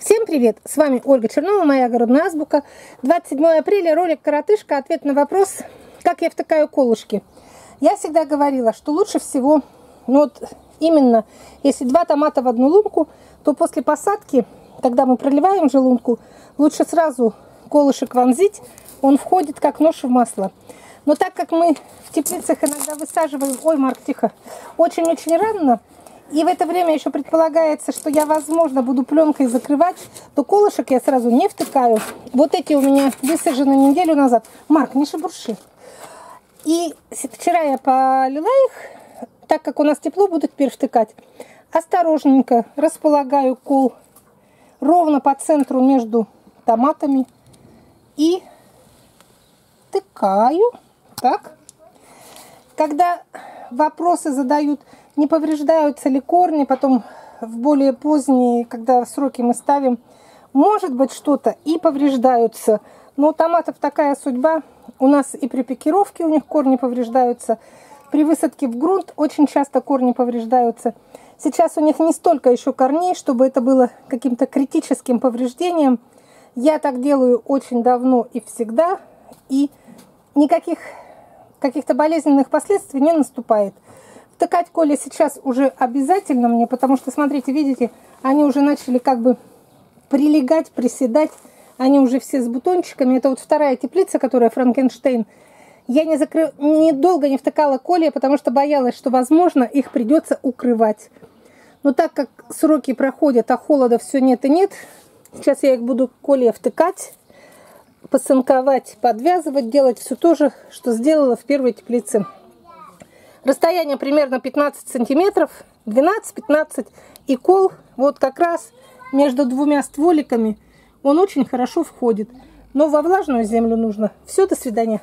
Всем привет! С вами Ольга Чернова, моя огородная азбука. 27 апреля, ролик «Коротышка». Ответ на вопрос, как я втыкаю колышки. Я всегда говорила, что лучше всего, именно если 2 томата в одну лунку, то после посадки, когда мы проливаем же лунку, лучше сразу колышек вонзить, он входит как нож в масло. Но так как мы в теплицах иногда высаживаем, очень-очень рано, и в это время еще предполагается, что я, возможно, буду пленкой закрывать, то колышек я сразу не втыкаю. Вот эти у меня высажены неделю назад. Марк, не шебурши. И вчера я полила их, так как у нас тепло, буду теперь втыкать. Осторожненько располагаю кол ровно по центру между томатами и втыкаю. Так. Когда вопросы задают, не повреждаются ли корни, потом в более поздние, когда сроки мы ставим, может быть что-то и повреждаются. Но у томатов такая судьба. У нас и при пикировке у них корни повреждаются. При высадке в грунт очень часто корни повреждаются. Сейчас у них не столько еще корней, чтобы это было каким-то критическим повреждением. Я так делаю очень давно и всегда. И никаких каких-то болезненных последствий не наступает. Втыкать коли сейчас уже обязательно мне, потому что, смотрите, видите, они уже начали как бы прилегать, приседать. Они уже все с бутончиками. Это вот вторая теплица, которая Франкенштейн. Я долго не втыкала колья, потому что боялась, что, возможно, их придется укрывать. Но так как сроки проходят, а холода все нет и нет, сейчас я их буду колья втыкать, посынковать, подвязывать, делать все то же, что сделала в первой теплице. Расстояние примерно 15 сантиметров, 12-15, и кол вот как раз между двумя стволиками, он очень хорошо входит. Но во влажную землю нужно. Все, до свидания.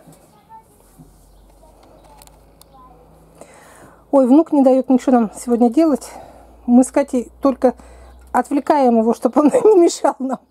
Ой, внук не дает ничего нам сегодня делать. Мы с Катей только отвлекаем его, чтобы он не мешал нам.